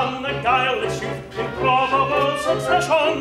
son, a guileless youth, in probable succession.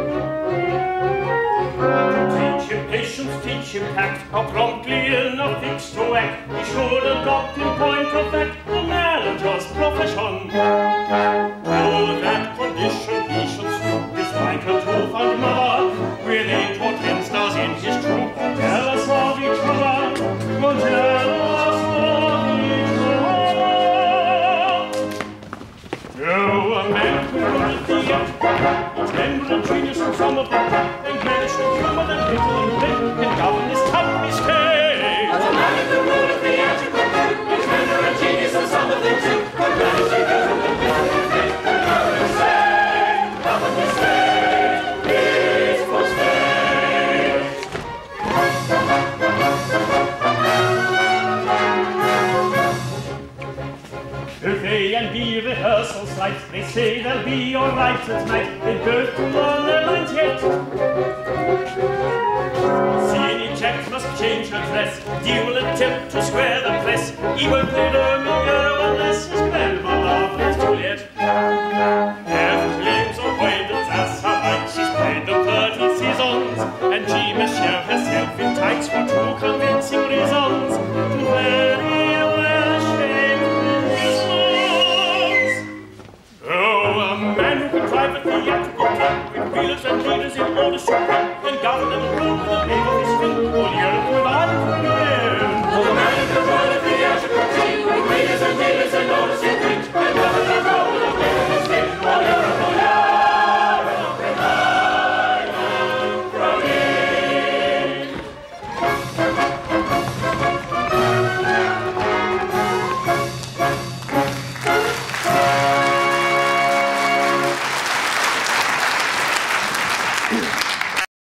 Teach him patience, teach him tact, how promptly in a fix to act, he should adopt in point of fact the manager's profession. To that condition he should stoop, his vital tooth and mother, with 8 or 10 stars in his troop, jealous of each other, jealous of each other. No, a man who ruled the earth, each member a genius in some of them, and managed to humor them little and big, and govern his company state. As a man who ruled the theatrical group, each member a genius in some of them too, and managed to humor them little and big, and govern his state, peaceful state. They and be rehearsals light, they say they'll be all right at night, they both to learn their lines yet. Seeing each act must change her dress, Dee will attempt to square the press, he won't play Romeo unless his grandmother plays Juliet. Have claims or avoidance as her right, she's played them 30 seasons, and she must show herself in tights for 2 convincing reasons, to very drive a theatrical troupe with wheelers and leaders in order to and govern them